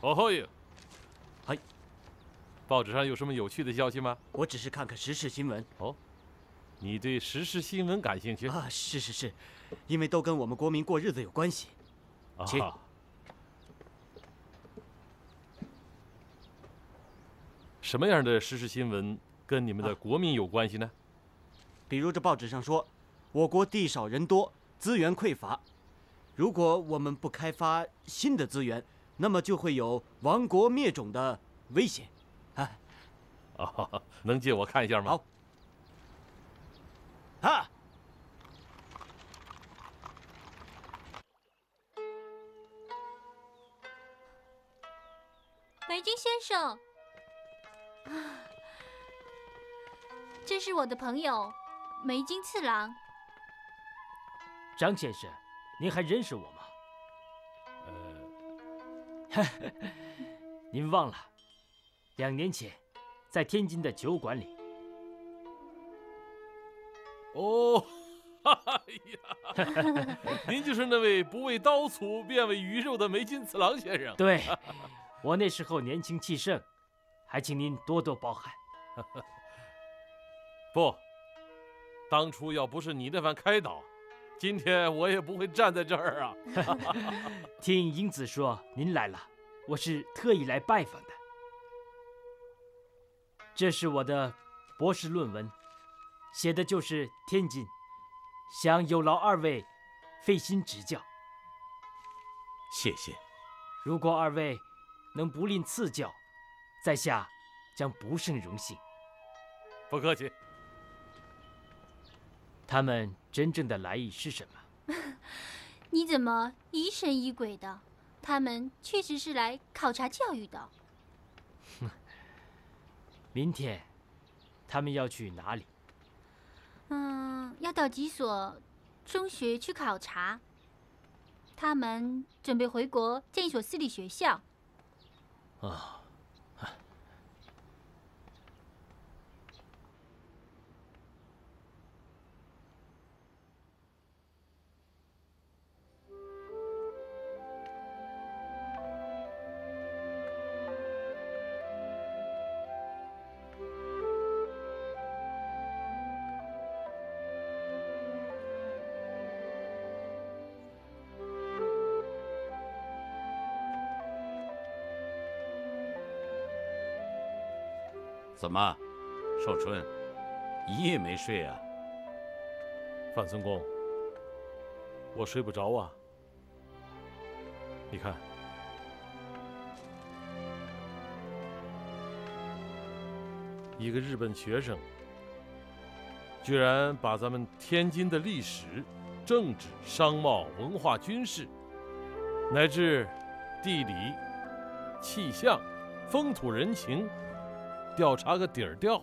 哦吼哟！ 嗨， 报纸上有什么有趣的消息吗？ 我只是看看时事新闻。 哦，你对时事新闻感兴趣啊？是，因为都跟我们国民过日子有关系。请。 什么样的时事新闻跟你们的国民有关系呢？ 比如这报纸上说，我国地少人多，资源匮乏。如果我们不开发新的资源，那么就会有亡国灭种的危险。 能借我看一下吗？ 好。 梅津先生，这是我的朋友梅津次郎。 张先生，您还认识我吗？您忘了，2年前在天津的酒馆里。 哦，哎呀，您就是那位不为刀俎便为鱼肉的梅津次郎先生。 对，我那时候年轻气盛，还请您多多包涵。 不，当初要不是你那番开导，今天我也不会站在这儿啊。 听英子说您来了，我是特意来拜访的。这是我的博士论文，写的就是天津，想有劳2位费心指教。 谢谢。 如果2位能不吝赐教，在下将不胜荣幸。 不客气。 他们真正的来意是什么？ 你怎么疑神疑鬼的？他们确实是来考察教育的。 明天他们要去哪里？ 要到几所中学去考察。他们准备回国建一所私立学校。 怎么，寿春，一夜没睡啊？ 范孙公，我睡不着啊。你看，一个日本学生，居然把咱们天津的历史、政治、商贸、文化、军事，乃至地理、气象、风土人情，调查个底儿掉。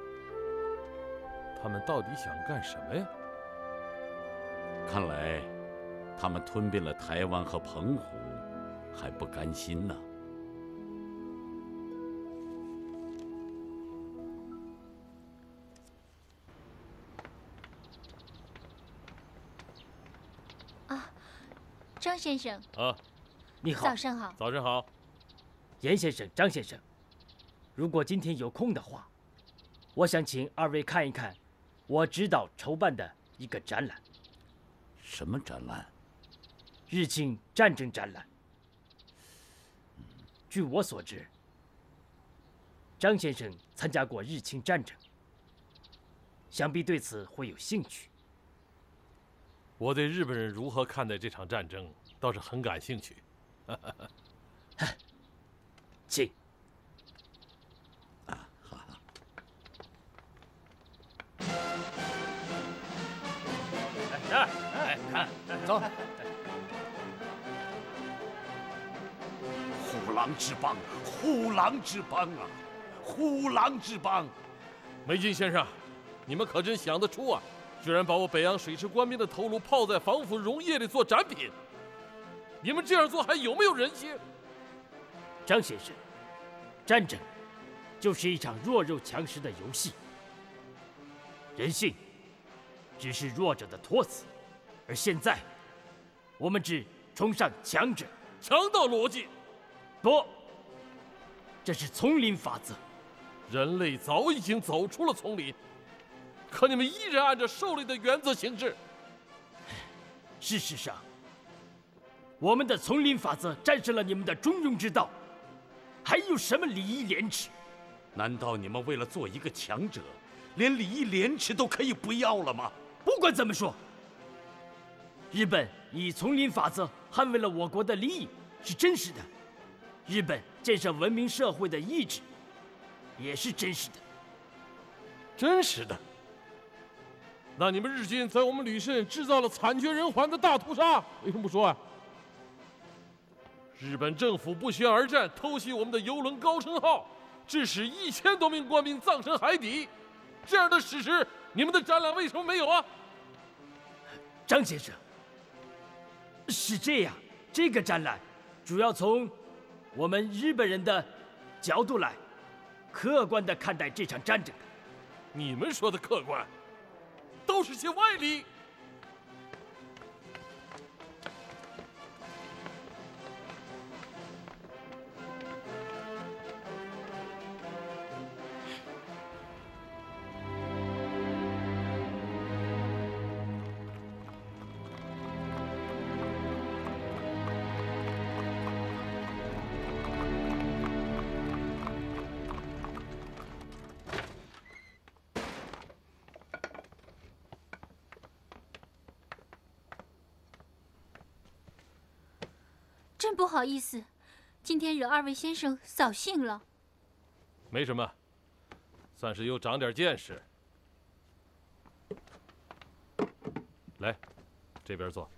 他们到底想干什么呀？ 看来，他们吞并了台湾和澎湖，还不甘心呢。 张先生。 你好。 早上好。 早上好。 严先生、张先生，如果今天有空的话，我想请2位看一看我指导筹办的一个展览。 什么展览？ 日清战争展览。据我所知，张先生参加过日清战争，想必对此会有兴趣。 我对日本人如何看待这场战争倒是很感兴趣。 请。 好。 看，走。 虎狼之邦，虎狼之邦啊，虎狼之邦！ 梅津先生，你们可真想得出啊！居然把我北洋水师官兵的头颅泡在防腐溶液里做展品，你们这样做还有没有人性？ 张先生，战争就是一场弱肉强食的游戏，人性只是弱者的托词，而现在我们只崇尚强者。 强盗逻辑。 不， 这是丛林法则。 人类早已经走出了丛林，可你们依然按照狩猎的原则行事。 事实上，我们的丛林法则战胜了你们的中庸之道，还有什么礼义廉耻？ 难道你们为了做一个强者，连礼义廉耻都可以不要了吗？ 不管怎么说，日本以丛林法则捍卫了我国的利益是真实的，日本建设文明社会的意志也是真实的。 真实的？那你们日军在我们旅顺制造了惨绝人寰的大屠杀，为什么不说啊？日本政府不宣而战，偷袭我们的游轮高升号，致使1000多名官兵葬身海底，这样的史实，你们的展览为什么没有啊？ 张先生，是这样，这个展览主要从我们日本人的角度来客观地看待这场战争的。 你们说的客观，都是些歪理。 真不好意思，今天惹2位先生扫兴了。 没什么，算是又长点见识。来，这边坐。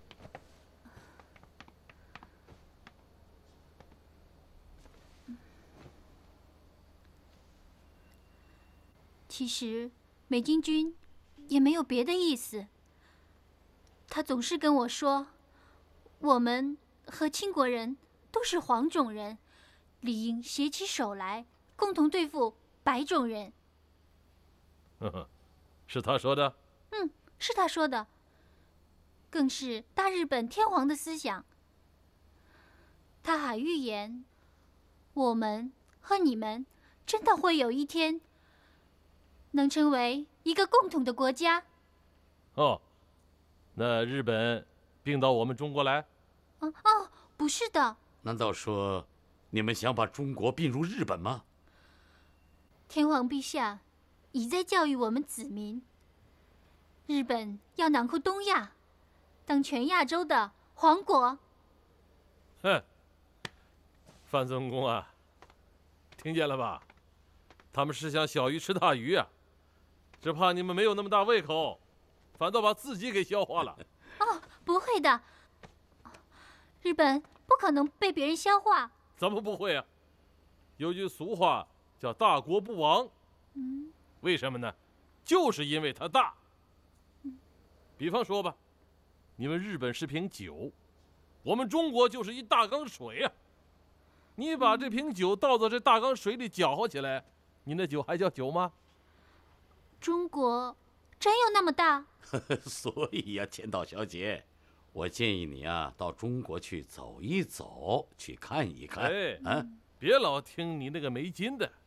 其实美津君也没有别的意思，他总是跟我说，我们和清国人都是黄种人，理应携起手来，共同对付白种人。 呵呵，是他说的？ 是他说的，更是大日本天皇的思想。他还预言，我们和你们真的会有一天能成为一个共同的国家。 哦，那日本并到我们中国来？ 不是的， 难道说你们想把中国并入日本吗？ 天皇陛下已在教育我们子民，日本要囊括东亚，当全亚洲的皇国。 哼，范总公啊，听见了吧？他们是想小鱼吃大鱼啊，只怕你们没有那么大胃口，反倒把自己给消化了。 不会的，日本不可能被别人消化。 怎么不会啊？有句俗话叫大国不亡。为什么呢？就是因为它大。比方说吧，你们日本是瓶酒，我们中国就是一大缸水啊。你把这瓶酒倒到这大缸水里搅和起来，你那酒还叫酒吗？ 中国真有那么大？ 所以呀，千岛小姐，我建议你啊，到中国去走一走，去看一看。 别老听你那个没劲的。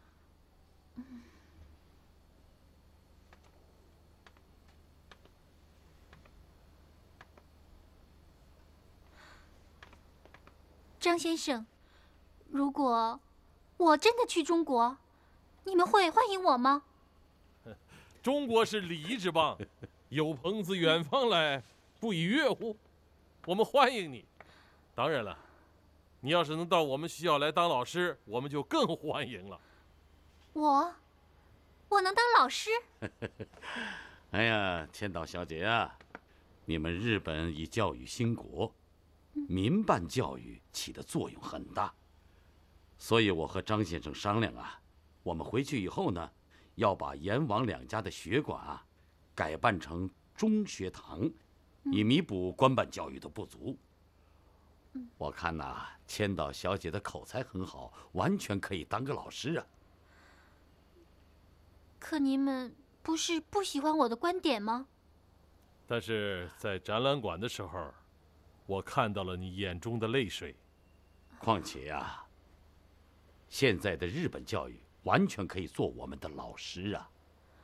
张先生，如果我真的去中国，你们会欢迎我吗？ 中国是礼仪之邦，有朋自远方来，不亦乐乎？我们欢迎你。当然了，你要是能到我们学校来当老师，我们就更欢迎了。 我能当老师？ 哎呀，千岛小姐啊，你们日本以教育兴国，民办教育起的作用很大，所以我和张先生商量啊，我们回去以后呢，要把阎王两家的学馆啊，改办成中学堂，以弥补官办教育的不足。我看呐，千岛小姐的口才很好，完全可以当个老师啊。 可你们不是不喜欢我的观点吗？ 但是在展览馆的时候，我看到了你眼中的泪水。 况且呀， 现在的日本教育完全可以做我们的老师啊。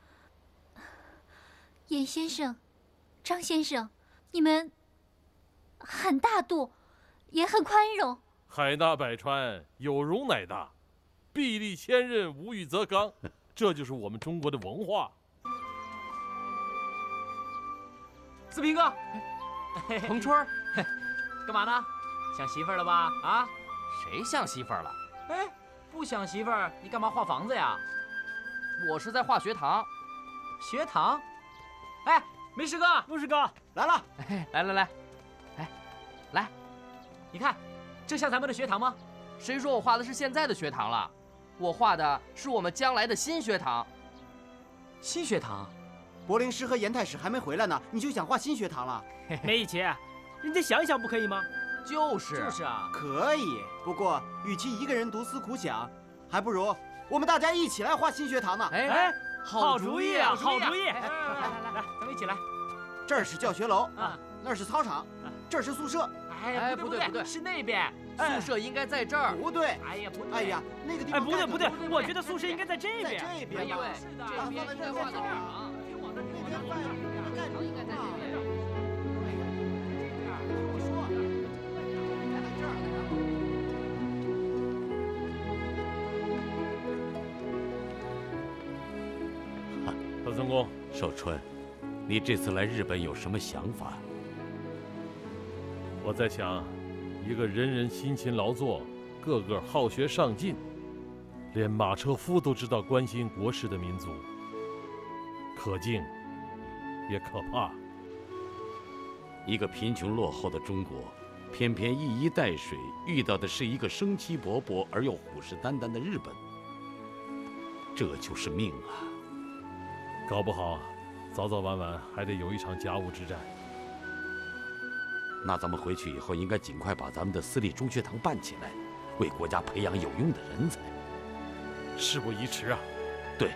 严先生，张先生，你们很大度，也很宽容。 海纳百川，有容乃大，壁立千仞，无欲则刚，这就是我们中国的文化。 四平哥，彭春儿，干嘛呢？想媳妇儿了吧？啊？ 谁想媳妇儿了？ 哎，不想媳妇儿，你干嘛画房子呀？ 我是在画学堂。 学堂？哎，梅师哥， 陆师哥来了， 来来来，来， 你看，这像咱们的学堂吗？ 谁说我画的是现在的学堂了？我画的是我们将来的新学堂。 新学堂？ 柏林师和严太史还没回来呢，你就想画新学堂了？ 梅以奇，人家想想不可以吗？ 就是啊， 可以。不过，与其一个人独思苦想，还不如我们大家一起来画新学堂呢。 哎， 好主意啊，好主意！ 来，咱们一起来。 这儿是教学楼啊， 那儿是操场，这儿是宿舍。 哎， 不对， 是那边。 宿舍应该在这儿。 不对。 哎呀，不对。 哎呀，那个地哎， 方。 不对，我觉得宿舍应该在这边。 在这边呀。 对，这边应该画的场。应该在这边。 老曾公， 寿春，你这次来日本有什么想法？ 我在想，一个人人辛勤劳作，个个好学上进，连马车夫都知道关心国事的民族，可敬也可怕。 一个贫穷落后的中国，偏偏一衣带水，遇到的是一个生机勃勃而又虎视眈眈的日本，这就是命啊！ 搞不好，早早晚晚还得有一场甲午之战。 那咱们回去以后，应该尽快把咱们的私立中学堂办起来，为国家培养有用的人才。 事不宜迟啊！ 对。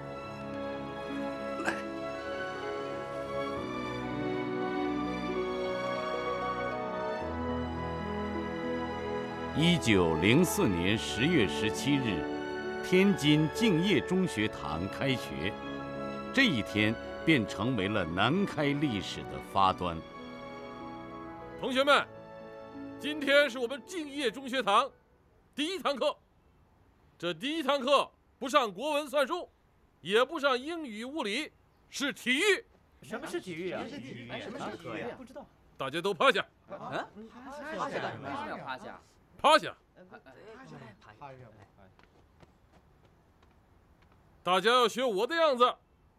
来。1904年10月17日，天津敬业中学堂开学。这一天便成为了南开历史的发端。 同学们，今天是我们敬业中学堂第一堂课。这第一堂课不上国文算术，也不上英语物理，是体育。 什么是体育啊？ 什么是体育？ 不知道。 大家都趴下。 趴下？为什么要趴下？ 趴下。大家要学我的样子。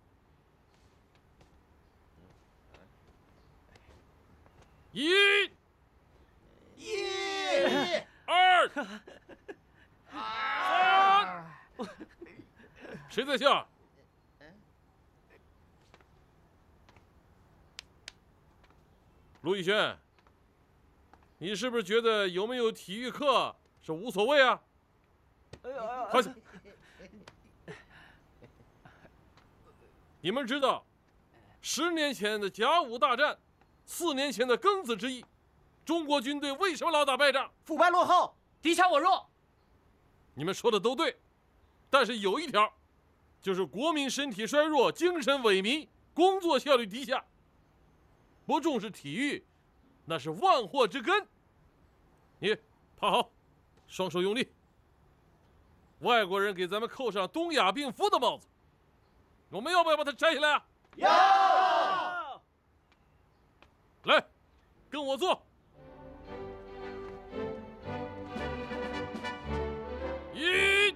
一、二、三，谁在笑？卢宇轩，你是不是觉得有没有体育课是无所谓啊？趴下。你们知道，10年前的甲午大战，4年前的庚子之役，中国军队为什么老打败仗？ 腐败落后， 敌强我弱。 你们说的都对，但是有一条，就是国民身体衰弱，精神萎靡，工作效率低下。不重视体育，那是万祸之根。你趴好，双手用力。外国人给咱们扣上东亚病夫的帽子，我们要不要把它摘下来啊？ 要。 来，跟我做。一、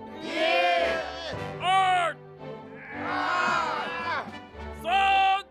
二、三。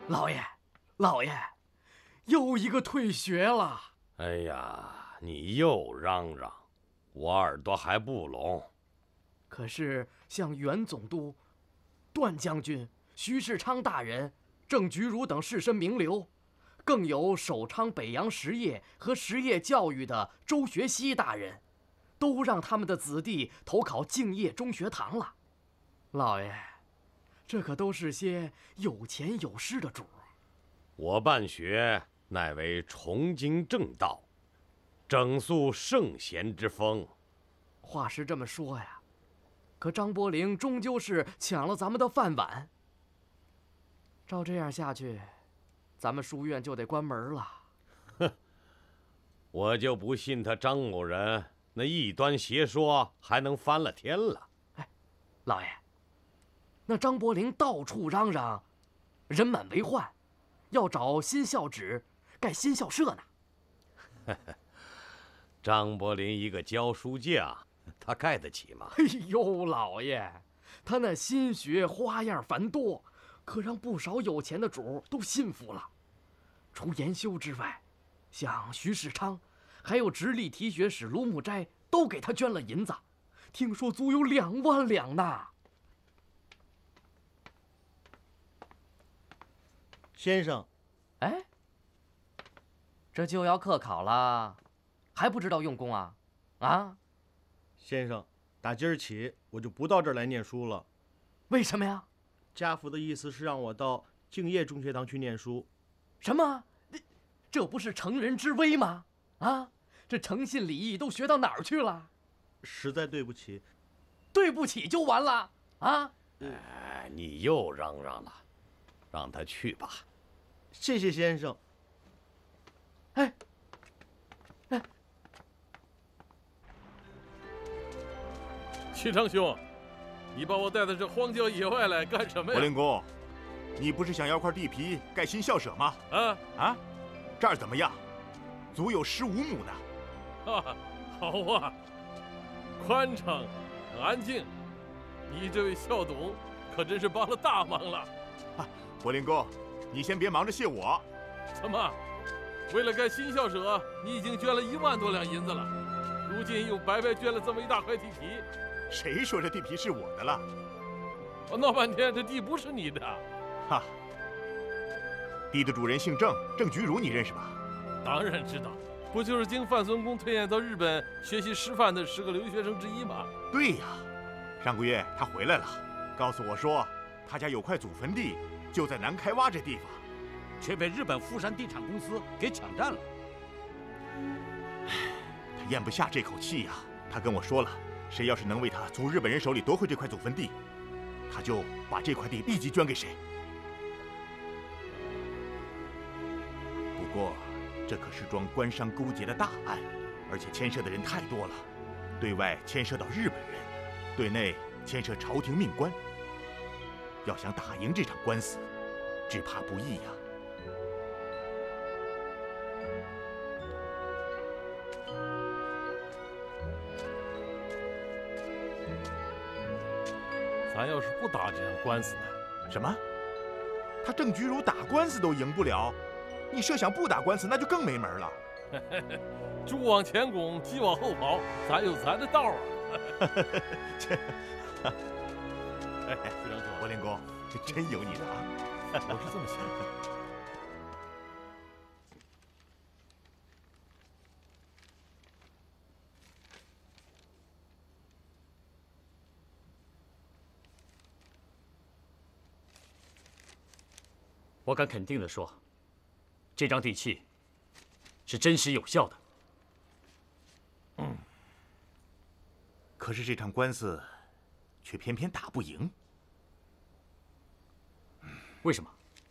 老爷，老爷，又一个退学了。 哎呀，你又嚷嚷，我耳朵还不聋。 可是像袁总督、段将军、徐世昌大人、郑菊如等士绅名流，更有首倡北洋实业和实业教育的周学熙大人，都让他们的子弟投考敬业中学堂了。老爷，这可都是些有钱有势的主儿。 我办学乃为崇经正道，整肃圣贤之风。 话是这么说呀，可张伯苓终究是抢了咱们的饭碗。照这样下去，咱们书院就得关门了。 哼，我就不信他张某人那异端邪说还能翻了天了。 哎，老爷，那张伯苓到处嚷嚷，人满为患，要找新校址，盖新校舍呢。 张伯苓一个教书匠，他盖得起吗？ 哎呦，老爷，他那新学花样繁多，可让不少有钱的主都信服了。除研修之外，像徐世昌，还有直隶提学使卢木斋，都给他捐了银子，听说足有2万两呢。 先生， 哎，这就要科考了，还不知道用功啊？啊？ 先生，打今儿起我就不到这儿来念书了。 为什么呀？ 家父的意思是让我到敬业中学堂去念书。 什么？这不是成人之危吗？啊，这诚信礼义都学到哪儿去了？ 实在对不起。 对不起就完了啊？ 哎，你又嚷嚷了，让他去吧。 谢谢先生。 哎， 齐昌兄，你把我带到这荒郊野外来干什么呀？ 伯苓公，你不是想要块地皮盖新校舍吗？啊，这儿怎么样？足有15亩呢。 啊，好啊，宽敞，很安静。你这位校董可真是帮了大忙了。 啊，伯苓公，你先别忙着谢我。 怎么，为了盖新校舍，你已经捐了1万多两银子了，如今又白白捐了这么一大块地皮？ 谁说这地皮是我的了？ 我闹半天，这地不是你的。 哈，地的主人姓郑，郑菊如，你认识吧？ 当然知道，不就是经范孙公推荐到日本学习师范的10个留学生之一吗？ 对呀，上个月他回来了，告诉我说他家有块祖坟地，就在南开洼这地方， 却被日本富山地产公司给抢占了。 他咽不下这口气呀，他跟我说了，谁要是能为他从日本人手里夺回这块祖坟地，他就把这块地立即捐给谁。不过，这可是桩官商勾结的大案，而且牵涉的人太多了，对外牵涉到日本人，对内牵涉朝廷命官。要想打赢这场官司，只怕不易呀。 咱要是不打这场官司呢？ 什么？他郑菊如打官司都赢不了，你设想不打官司，那就更没门了。 猪往前拱，鸡往后跑，咱有咱的道啊！哎，徐长兄， 伯苓公，这真有你的啊！ 我是这么想的。 我敢肯定地说，这张地契是真实有效的。 可是这场官司却偏偏打不赢。 为什么？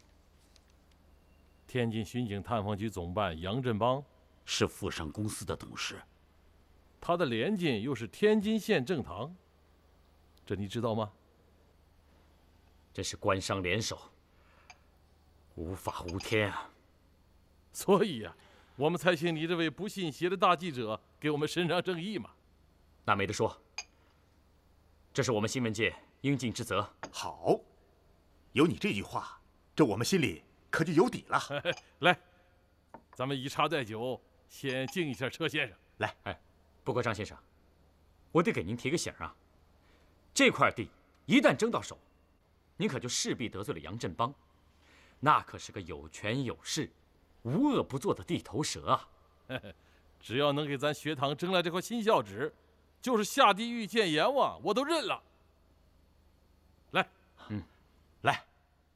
天津巡警探访局总办杨振邦是富商公司的董事， 他的连襟又是天津县正堂，这你知道吗？ 这是官商联手，无法无天啊！ 所以啊，我们才请你这位不信邪的大记者给我们伸张正义嘛。 那没得说，这是我们新闻界应尽之责。 好，有你这句话，这我们心里可就有底了。 来，咱们以茶代酒，先敬一下车先生。 来， 不过张先生，我得给您提个醒啊，这块地一旦争到手，您可就势必得罪了杨振邦，那可是个有权有势、无恶不作的地头蛇啊！ 只要能给咱学堂争来这块新校址，就是下地狱见阎王，我都认了。来， 来，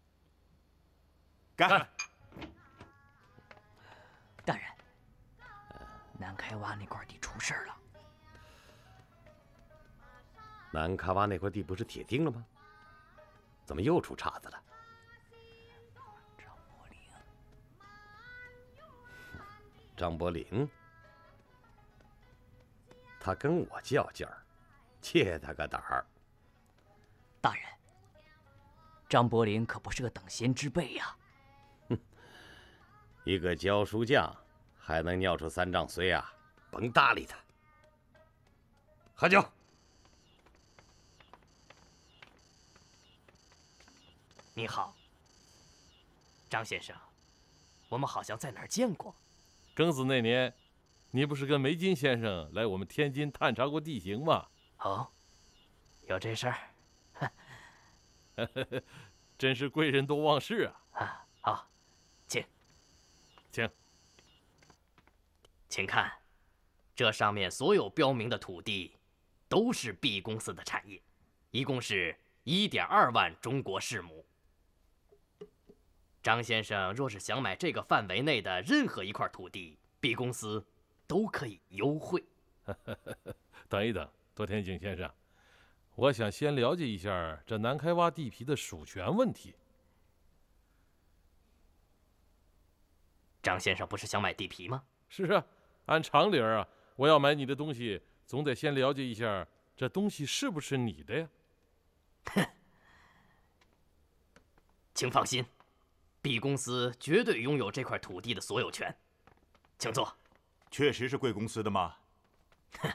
干！ 大人，南开洼那块地出事了。 南喀洼那块地不是铁定了吗？怎么又出岔子了？张伯苓，他跟我较劲儿，切他个胆儿！ 大人，张伯苓可不是个等闲之辈呀。 一个教书匠，还能尿出3丈髓啊？甭搭理他。喝酒。 你好，张先生，我们好像在哪儿见过。 庚子那年，你不是跟梅金先生来我们天津探查过地形吗？ 哦，有这事儿？ 真是贵人多忘事啊！ 啊，好，请， 请， 请看，这上面所有标明的土地，都是 B 公司的产业，一共是1.2万中国市亩。张先生若是想买这个范围内的任何一块土地 ，B 公司都可以优惠。 等一等，多天井先生，我想先了解一下这南开洼地皮的属权问题。 张先生不是想买地皮吗？ 是啊，按常理啊，我要买你的东西，总得先了解一下这东西是不是你的呀。 哼，请放心。B 公司绝对拥有这块土地的所有权，请坐。 确实是贵公司的吗？ 哼，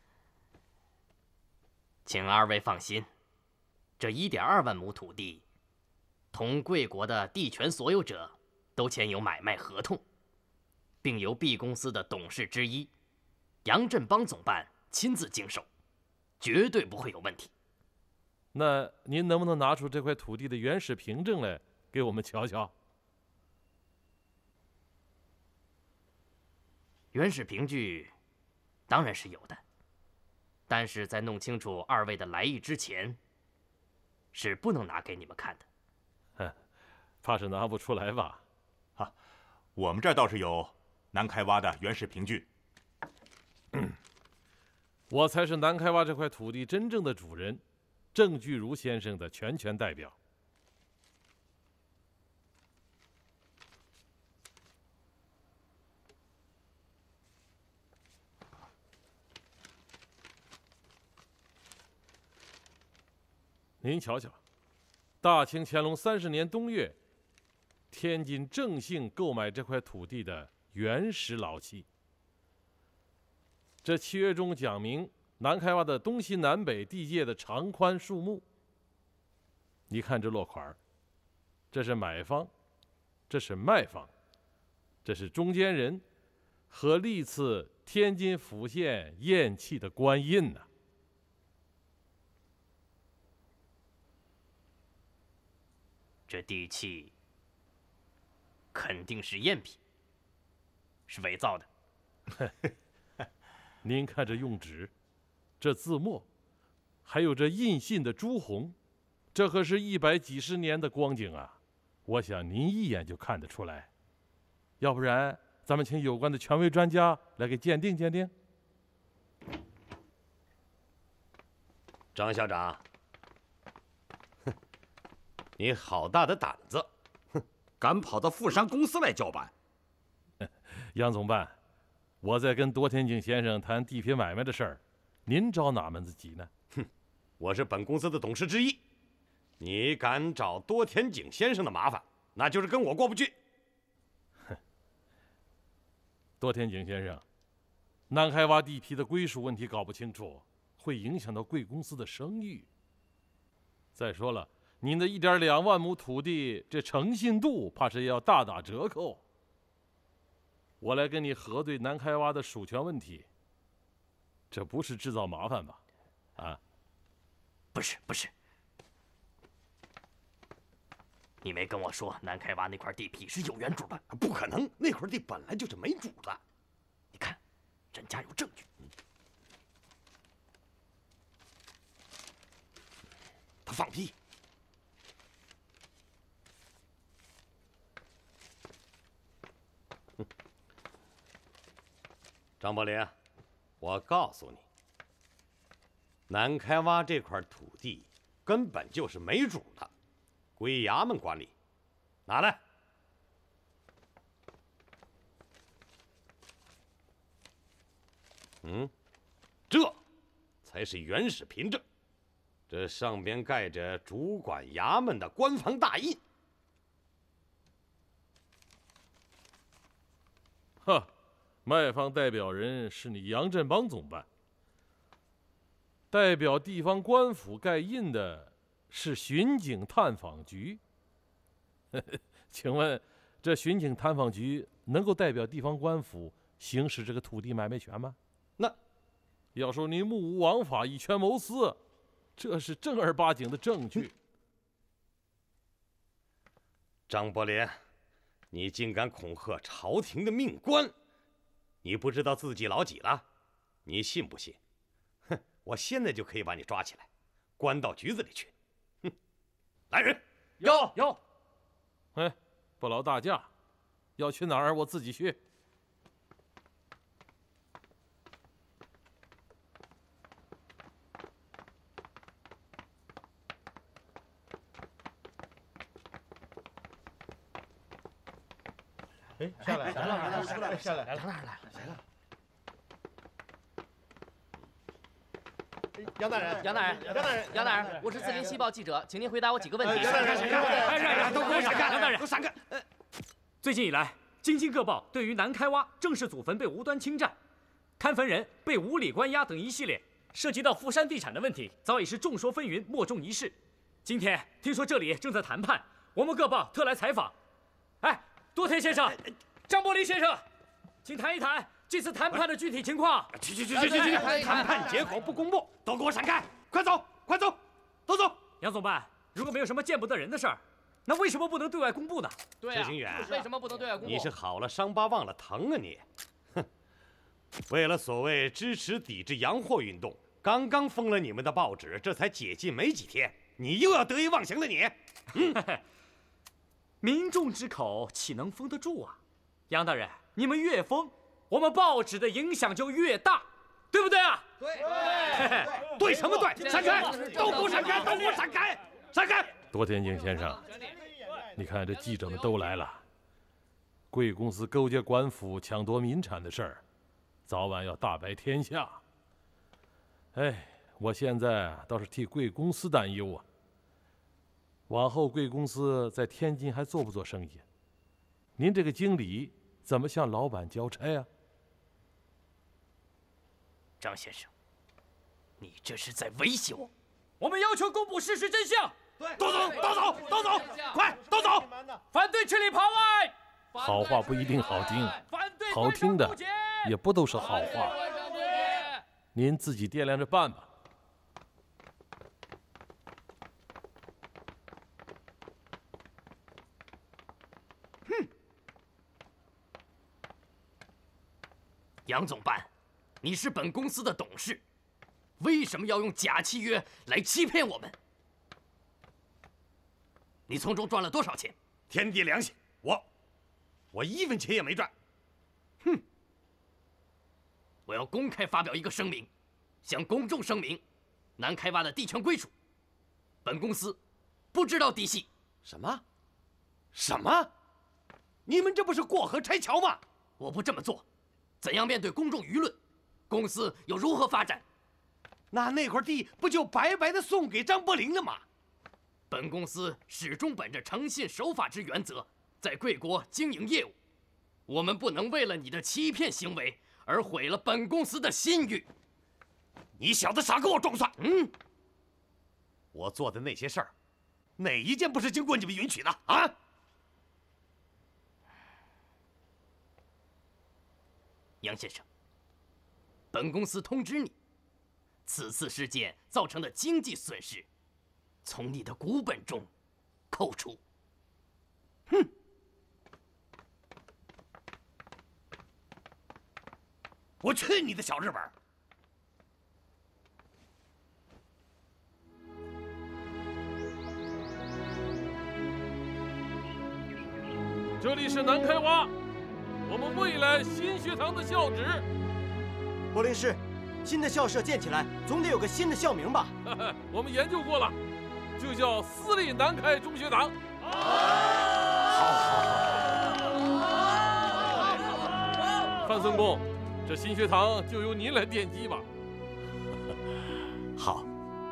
请2位放心，这1.2万亩土地，同贵国的地权所有者都签有买卖合同，并由 B 公司的董事之一杨振邦总办亲自经手，绝对不会有问题。 那您能不能拿出这块土地的原始凭证来给我们瞧瞧？ 原始凭据当然是有的，但是在弄清楚2位的来意之前，是不能拿给你们看的。 哼，怕是拿不出来吧？ 啊，我们这儿倒是有南开洼的原始凭据。 我才是南开洼这块土地真正的主人，郑巨如先生的全权代表。您瞧瞧，大清乾隆30年冬月，天津郑姓购买这块土地的原始老契。这契约中讲明南开洼的东西南北地界的长宽数目。你看这落款，这是买方，这是卖方，这是中间人和历次天津府县验契的官印呢。 这地契肯定是赝品，是伪造的。 您看这用纸，这字墨，还有这印信的朱红，这可是100几十年的光景啊！我想您一眼就看得出来。要不然，咱们请有关的权威专家来给鉴定鉴定。 张校长，哼，你好大的胆子，哼，敢跑到富商公司来叫板。 杨总办，我在跟多天井先生谈地皮买卖的事儿，您着哪门子急呢？ 哼，我是本公司的董事之一，你敢找多天井先生的麻烦，那就是跟我过不去。 哼，多天井先生，南开洼地皮的归属问题搞不清楚，会影响到贵公司的声誉。再说了， 您的1.2万亩土地，这诚信度怕是要大打折扣。我来跟你核对南开洼的属权问题，这不是制造麻烦吧？啊？ 不是，你没跟我说南开洼那块地皮是有原主的？ 不可能，那块地本来就是没主的。 你看，人家有证据。 他放屁！张伯林，我告诉你，南开洼这块土地根本就是没主的，归衙门管理。拿来。这才是原始凭证，这上边盖着主管衙门的官方大印。 呵，卖方代表人是你杨振邦总办，代表地方官府盖印的是巡警探访局。请问，这巡警探访局能够代表地方官府行使这个土地买卖权吗？ 那要说你目无王法、以权谋私，这是正儿八经的证据。 张伯廉，你竟敢恐吓朝廷的命官，你不知道自己老几了？你信不信？哼，我现在就可以把你抓起来，关到局子里去。哼，来人！ 有。 哎，不劳大驾，要去哪儿我自己去。 哎，下来，下来，杨大人， 我是《四林西报》记者，请您回答我几个问题。 杨大人， 都给我闪开！杨大人， 都闪开！ 最近以来，京津各报对于南开洼正式祖坟被无端侵占、看坟人被无理关押等一系列涉及到富山地产的问题，早已是众说纷纭、莫衷一是。今天听说这里正在谈判，我们各报特来采访。哎，多田先生、张伯苓先生，请谈一谈这次谈判的具体情况。 去！谈判结果不公布，都给我闪开！快走，都走！ 杨总办，如果没有什么见不得人的事儿，那为什么不能对外公布呢？ 对啊， 石行远， 为什么不能对外公布？ 你是好了伤疤忘了疼啊你！哼，为了所谓支持抵制洋货运动，刚刚封了你们的报纸，这才解禁没几天，你又要得意忘形了你！ 民众之口岂能封得住啊？杨大人，你们越封，我们报纸的影响就越大，对不对啊？ 对什么对？闪开！都给我闪开！闪开！ 多田景先生，你看这记者们都来了，贵公司勾结官府抢夺民产的事儿，早晚要大白天下。哎，我现在倒是替贵公司担忧啊。往后贵公司在天津还做不做生意？您这个经理怎么向老板交差啊？ 张先生，你这是在威胁我！ 我们要求公布事实真相。 都走！快，都走！ 反对吃里扒外。 好话不一定好听，好听的也不都是好话。您自己掂量着办吧。 杨总办，你是本公司的董事，为什么要用假契约来欺骗我们？你从中赚了多少钱？ 天地良心，我1分钱也没赚。 哼！我要公开发表一个声明，向公众声明，南开洼的地权归属，本公司不知道底细。 什么？你们这不是过河拆桥吗？ 我不这么做，怎样面对公众舆论？公司又如何发展？ 那块地不就白白的送给张伯苓了吗？ 本公司始终本着诚信守法之原则，在贵国经营业务，我们不能为了你的欺骗行为而毁了本公司的信誉。 你小子少跟我装蒜！我做的那些事儿， 哪一件不是经过你们允许的啊？ 杨先生，本公司通知你，此次事件造成的经济损失，从你的股本中扣除。哼！ 我去你的小日本！ 这里是南开洼，我们未来新学堂的校址。 柏林师，新的校舍建起来，总得有个新的校名吧？ 我们研究过了，就叫私立南开中学堂。范森公，这新学堂就由您来奠基吧。 好。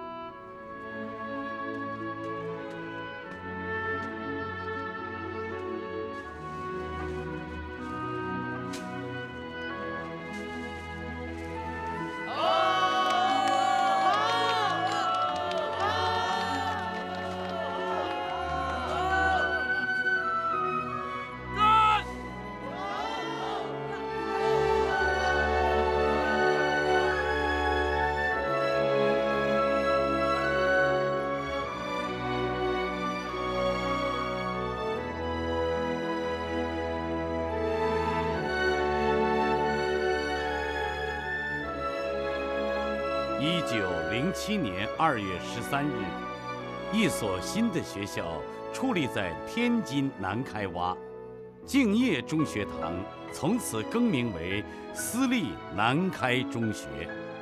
1907年2月13日，一所新的学校矗立在天津南开洼，敬业中学堂从此更名为私立南开中学。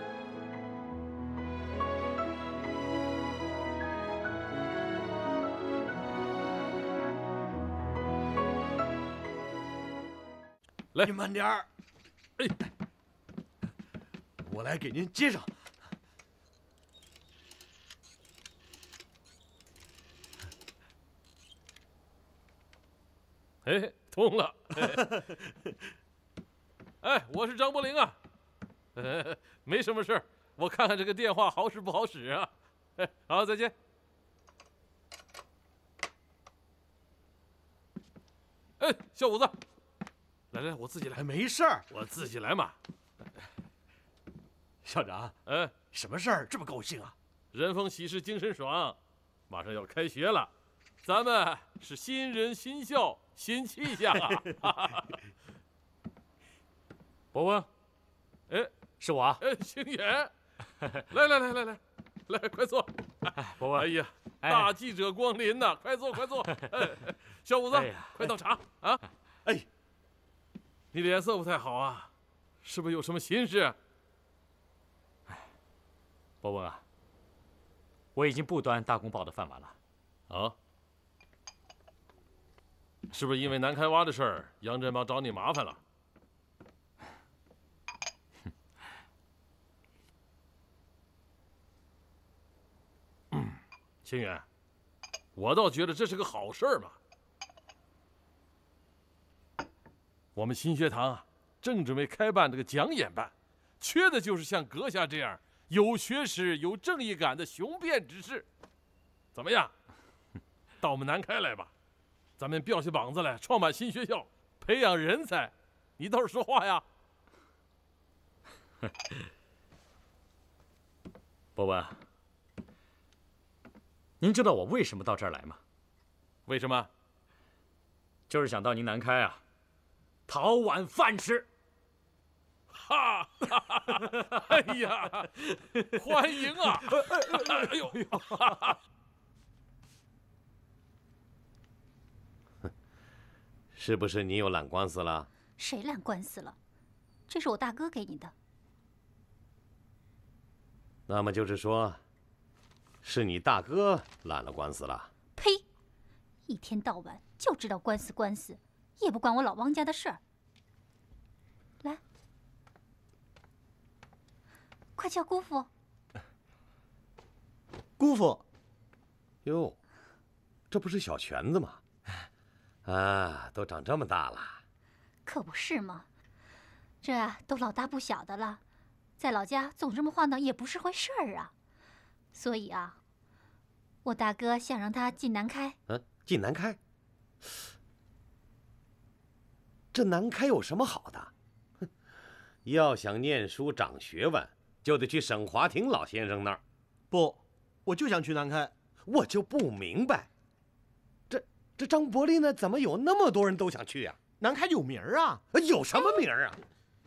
来， 你慢点儿。哎，我来给您接上。 哎，通了。哎，我是张柏林啊。没什么事儿，我看看这个电话好使不好使啊。哎，好，再见。哎，小五子，来，我自己来。 没事儿， 我自己来嘛。 校长，什么事儿这么高兴啊？ 人逢喜事精神爽，马上要开学了，咱们是新人新校新气象啊！ 伯温， 哎， 是我啊！ 哎，星远，来，快坐。 伯温， 哎呀，大记者光临呐，快坐。小五子，快倒茶啊！ 哎， 你脸色不太好啊，是不是有什么心事？ 伯温啊，我已经不端大公报的饭碗了。 啊？是不是因为南开洼的事儿，杨振邦找你麻烦了？清远，我倒觉得这是个好事儿嘛。我们新学堂啊，正准备开办这个讲演班，缺的就是像阁下这样有学识、有正义感的雄辩之士。怎么样？到我们南开来吧，咱们吊起膀子来，创办新学校，培养人才。你倒是说话呀！ 伯温，您知道我为什么到这儿来吗？ 为什么？ 就是想到您南开啊，讨碗饭吃。 哈！哎呀，欢迎啊！哎呦！ 是不是你又揽官司了？ 谁揽官司了？这是我大哥给你的。 那么就是说，是你大哥揽了官司了？ 呸！一天到晚就知道官司，也不管我老王家的事儿。来，快叫姑父。 姑父。 哟，这不是小泉子吗？啊，都长这么大了。 可不是嘛，这都老大不小的了，在老家总这么晃荡也不是回事儿啊。所以啊， 我大哥想让他进南开。 进南开？这南开有什么好的？哼，要想念书长学问，就得去沈华亭老先生那儿。 不，我就想去南开。 我就不明白，这张伯苓呢，怎么有那么多人都想去啊？ 南开有名儿啊？ 有什么名儿啊？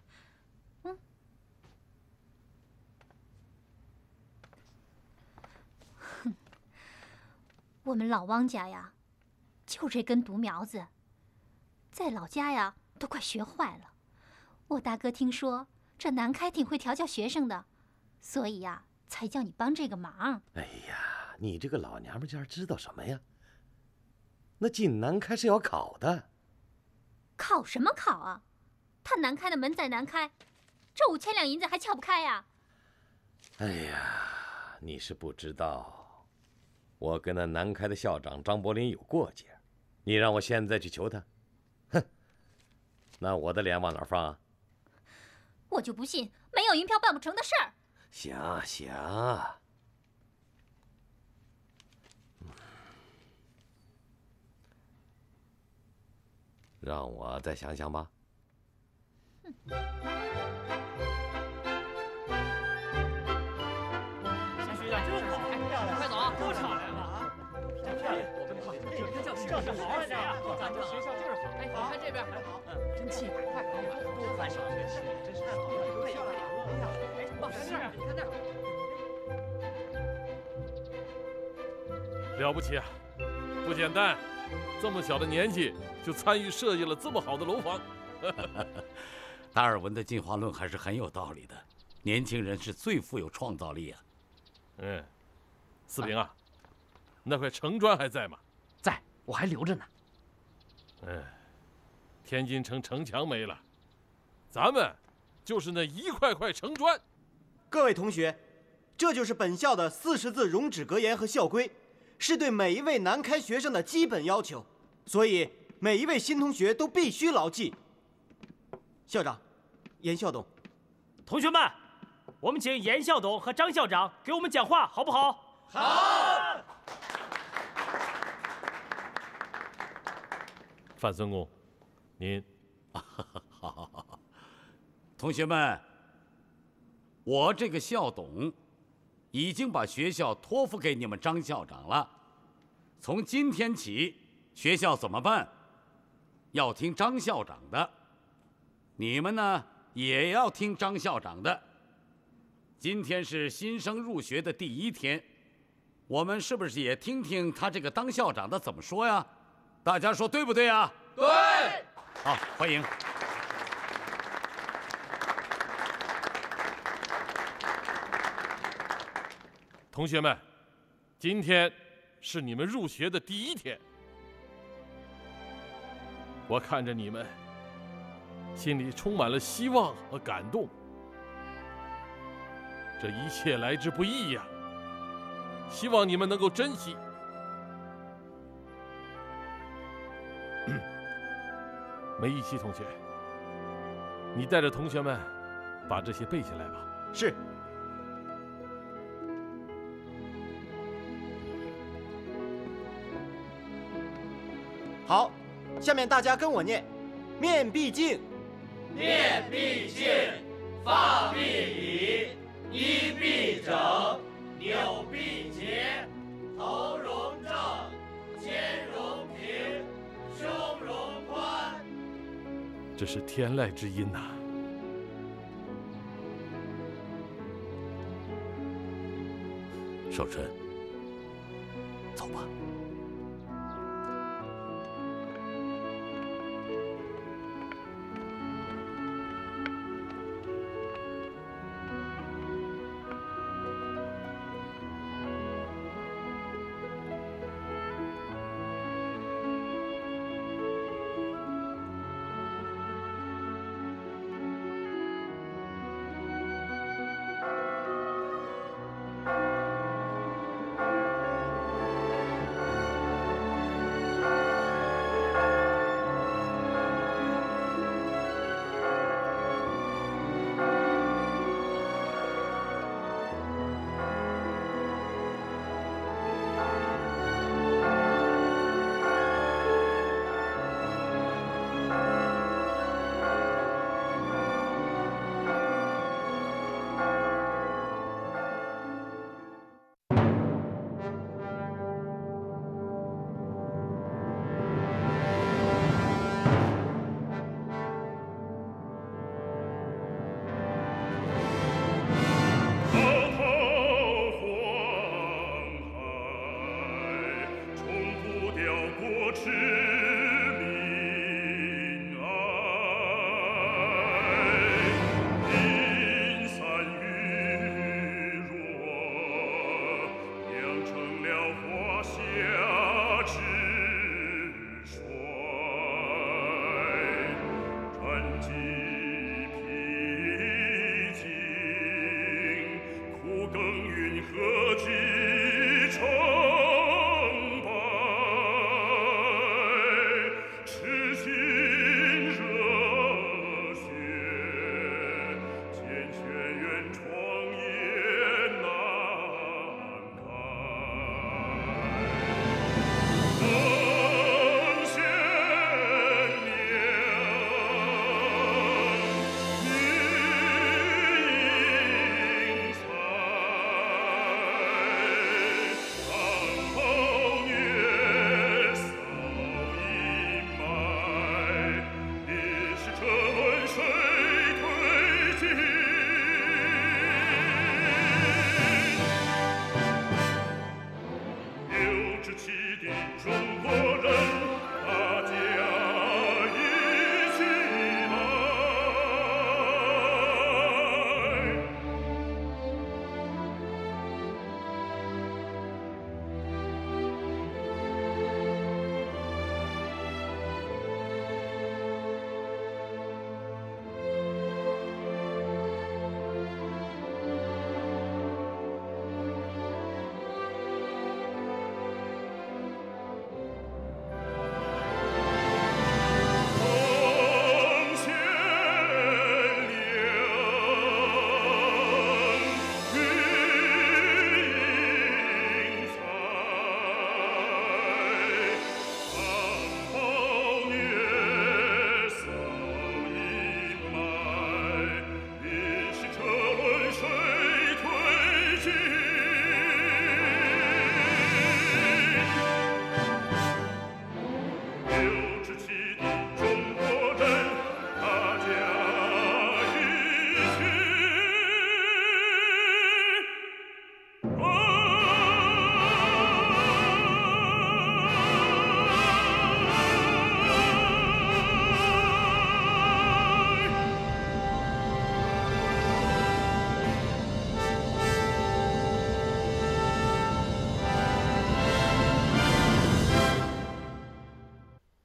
我们老汪家呀，就这根独苗子，在老家呀都快学坏了。我大哥听说这南开挺会调教学生的，所以呀，才叫你帮这个忙。 哎呀，你这个老娘们家知道什么呀？那进南开是要考的。 考什么考啊？他南开的门在南开，这5000两银子还撬不开呀？ 哎呀，你是不知道，我跟那南开的校长张伯苓有过节，你让我现在去求他，哼，那我的脸往哪儿放啊？ 我就不信没有银票办不成的事儿。 行，让我再想想吧。 小徐的真好，快走啊！多敞亮啊！漂亮，我跟你说，这个教室就是好啊！咱这学校就是好。哎，你看这边，真气派，快，多欢迎！真是好，太漂亮了！哎，往这儿，你看那儿。 了不起啊，不简单，这么小的年纪就参与设计了这么好的楼房。 达尔文的进化论还是很有道理的，年轻人是最富有创造力啊。 四平啊，那块城砖还在吗？ 在，我还留着呢。 天津城墙没了，咱们就是那一块块城砖。 各位同学，这就是本校的40字容止格言和校规，是对每一位南开学生的基本要求，所以每一位新同学都必须牢记。校长，严校董， 同学们，我们请严校董和张校长给我们讲话，好不好？ 好。 范孙公，您， 好，同学们，我这个校董已经把学校托付给你们张校长了。从今天起，学校怎么办？要听张校长的。你们呢，也要听张校长的。今天是新生入学的第1天，我们是不是也听听他这个当校长的怎么说呀？大家说对不对啊？ 对。 好，欢迎。 同学们，今天是你们入学的第1天，我看着你们，心里充满了希望和感动。这一切来之不易呀，希望你们能够珍惜。梅贻琦同学，你带着同学们把这些背下来吧。 是。好，下面大家跟我念：面必净， 面必净，发必理，衣必整，纽必结，头容正，肩容平，胸容宽。 这是天籁之音呐。 守春，走吧。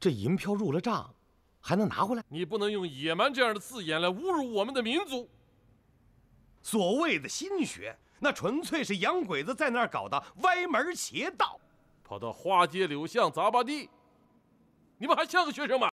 这银票入了账，还能拿回来？ 你不能用野蛮这样的字眼来侮辱我们的民族。 所谓的新学，那纯粹是洋鬼子在那儿搞的歪门邪道， 跑到花街柳巷杂巴地，你们还像个学生吗？